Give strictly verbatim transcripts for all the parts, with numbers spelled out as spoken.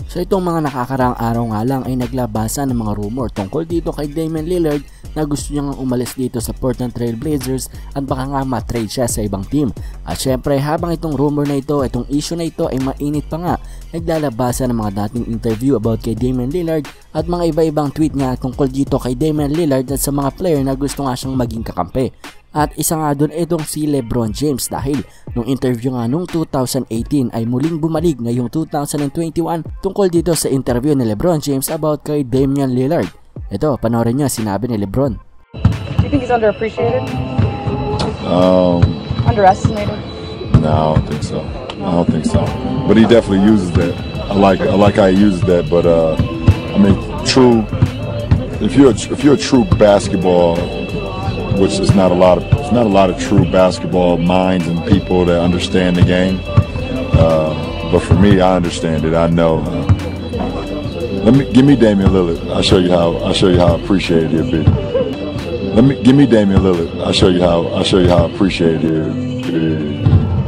So itong mga nakakaraang araw nga lang ay naglabasan ng mga rumor tungkol dito kay Damian Lillard na gusto niya nga umalis dito sa Portland Trail Blazers at baka nga ma-trade siya sa ibang team. At syempre habang itong rumor na ito, itong issue na ito ay mainit pa nga, naglalabasan ng mga dating interview about kay Damian Lillard at mga iba-ibang tweet niya tungkol dito kay Damian Lillard at sa mga player na gusto nga siyang maging kakampi. At isa nga doon itong si LeBron James dahil nung interview nga nung two thousand eighteen ay muling bumalik ngayong two thousand twenty-one tungkol dito sa interview ni LeBron James about kay Damian Lillard. Ito, panoorin niyo sinabi ni LeBron. Do you think he's underappreciated? Um, Underestimated? no, I don't think so. I don't think so. But he definitely uses that. I like I like how he uses that. But uh, I mean, true. If you're a, if you're a true basketball, which is not a lot of it's not a lot of true basketball minds and people that understand the game. Uh, but for me, I understand it. I know. Uh, let me give me Damian Lillard. I'll show you how. I'll show you how appreciated he'll be. Let me give me Damian Lillard. I'll show you how. I'll show you how appreciated he'll be.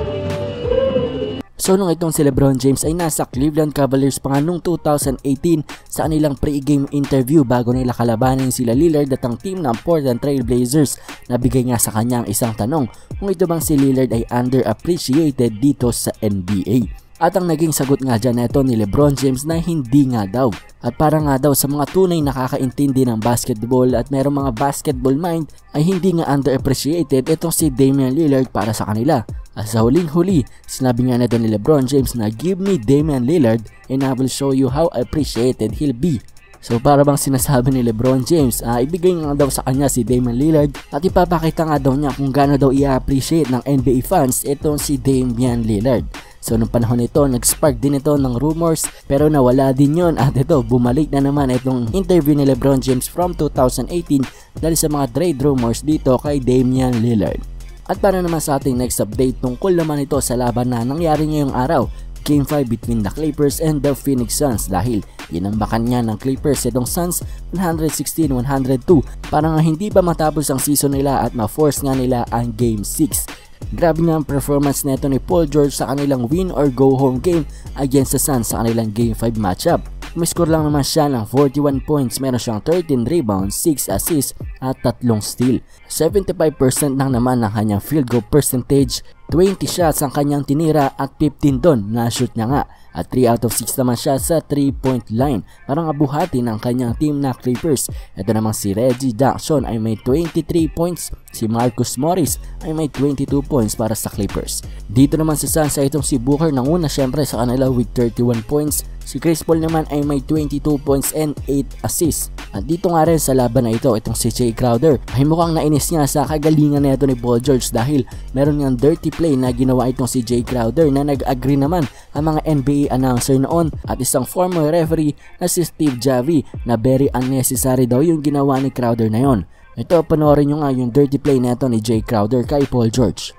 So nung itong si LeBron James ay nasa Cleveland Cavaliers pa nga nung two thousand eighteen sa kanilang pre-game interview bago nila kalabanin sila Lillard at ang team ng Portland Trail Blazers, nabigay nga sa kanya ang isang tanong kung ito bang si Lillard ay underappreciated dito sa N B A. At ang naging sagot nga dyan neto ni LeBron James na hindi nga daw. At para nga daw sa mga tunay nakakaintindi ng basketball at merong mga basketball mind ay hindi nga underappreciated itong si Damian Lillard para sa kanila. At sa huling-huli, sinabi nga neto ni LeBron James na give me Damian Lillard and I will show you how appreciated he'll be. So para bang sinasabi ni LeBron James, uh, ibigay nga daw sa kanya si Damian Lillard at ipapakita nga daw niya kung gaano daw i-appreciate ng N B A fans itong si Damian Lillard. So nung panahon nito, nag-spark din ito ng rumors pero nawala din yon at ito, bumalik na naman itong interview ni LeBron James from two thousand eighteen dahil sa mga trade rumors dito kay Damian Lillard. At para naman sa ating next update tungkol naman ito sa laban na nangyari ngayong araw, Game five between the Clippers and the Phoenix Suns dahil inambakan niya ng Clippers itong Suns one sixteen one oh two para nga hindi pa matapos ang season nila at ma-force nga nila ang Game six. Grabe nga ang performance neto ni Paul George sa kanilang win or go home game against the Suns sa kanilang Game five matchup. Umiscore lang naman siya ng forty-one points, meron siyang thirteen rebounds, six assists at tatlong steal. seventy-five percent lang naman ng kanyang field goal percentage, twenty shots ang kanyang tinira at fifteen doon na shoot niya nga. At three out of six naman siya sa three point line para nga buhatin ang kanyang team na Clippers. Ito namang si Reggie Jackson ay may twenty-three points, si Marcus Morris ay may twenty-two points para sa Clippers. Dito naman sa Suns ay itong si Booker nanguna syempre sa kanila with thirty-one points. Si Chris Paul naman ay may twenty-two points and eight assists. At dito nga rin sa laban na ito, itong si Jay Crowder ay mukhang nainis niya sa kagalingan na ito ni Paul George dahil meron niyang dirty play na ginawa itong si Jay Crowder na nag-agree naman ang mga N B A announcer noon at isang former referee na si Steve Javie na very unnecessary daw yung ginawa ni Crowder na yon. Ito, panoorin nyo nga yung dirty play na ito ni Jay Crowder kay Paul George.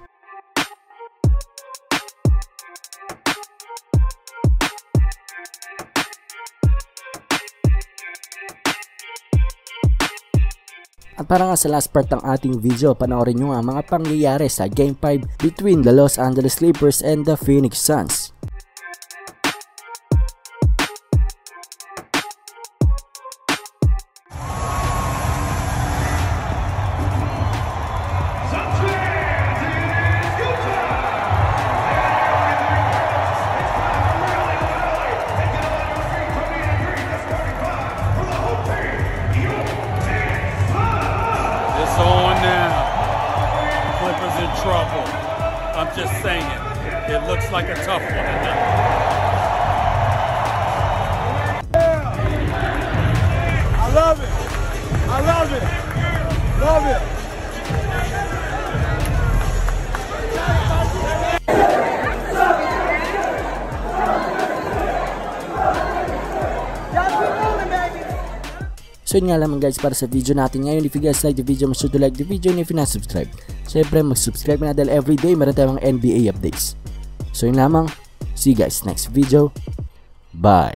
At para nga sa last part ng ating video, panoorin nyo nga mga pangyayari sa Game five between the Los Angeles Clippers and the Phoenix Suns. Trouble. I'm just saying, it looks like a tough one tonight. I love it. I love it. Love it. So yun nga lamang guys para sa video natin ngayon. If you guys like the video, make sure to like the video, and if you're not subscribed, syempre mag-subscribe na dahil everyday meron tayong mga N B A updates. So yun lamang, see you guys next video, bye!